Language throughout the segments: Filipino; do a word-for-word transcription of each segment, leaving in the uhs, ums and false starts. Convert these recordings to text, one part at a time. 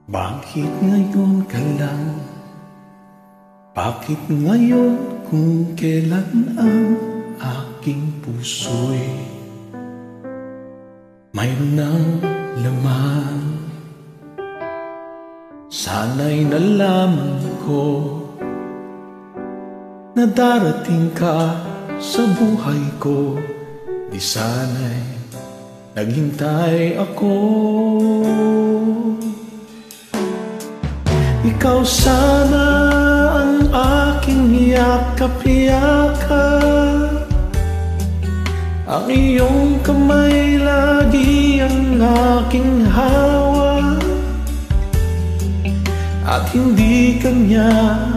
Bakit ngayon ka lang? Bakit ngayon kung kailan ang aking puso'y mayroon ng laman? Sana'y nalaman ko na darating ka sa buhay ko. Di sana'y naghintay ako. Ikaw sana ang aking yakap-yakap, ang iyong kamay lagi ang aking hawa, at hindi kanya.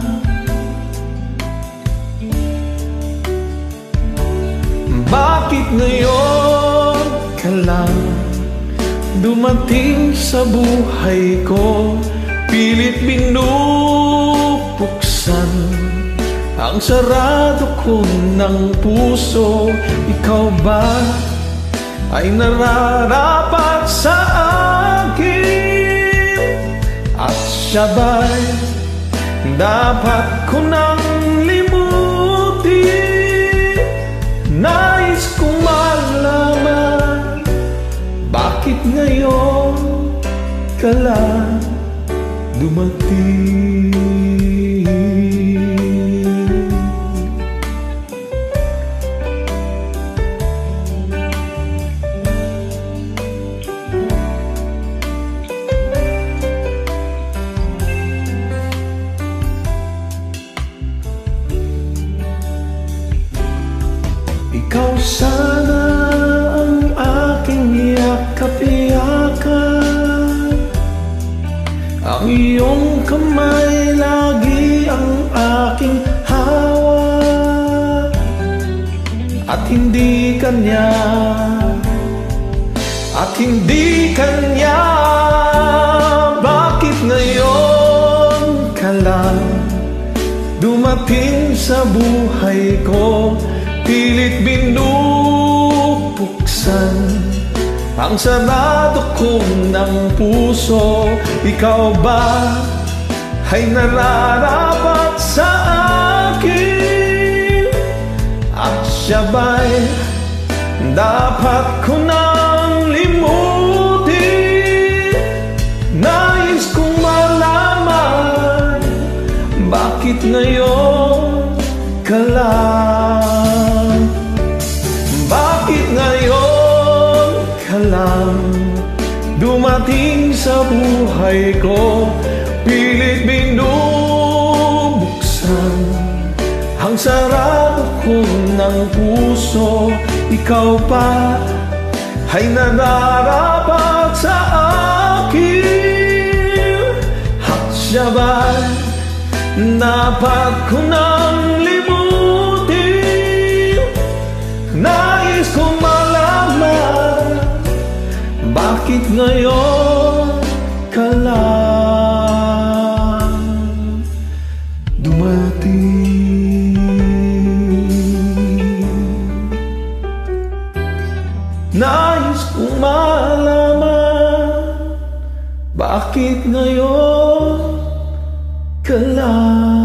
Bakit ngayon ka lang dumating sa buhay ko? Pilit binubuksan ang sarado ko ng puso. Ikaw ba ay nararapat sa akin? At siya ba'y dapat ko nang limutin? Nais kong malaman, bakit ngayon ka lang dumating? Ikaw sana ang aking yakap-yakap, ang iyong kamay lagi ang aking hawa, at hindi kanya, at hindi kanya. Bakit ngayon ka lang dumating sa buhay ko? Pilit binubuksan ang sarado ko ng puso. Ikaw ba ay nararapat sa akin? At siya ba'y dapat ko nang limutin? Nais kong malaman, bakit ngayon ka lang? Bakit ngayon ka lang dumating sa buhay ko? Pilit binubuksan ang sarado ko ng puso. Ikaw pa ay nararapat sa akin? At siya ba'y dapat ko nang limutin? Nais kong malaman, bakit ngayon ka lang dumating? Nais kong malaman, bakit ngayon ka lang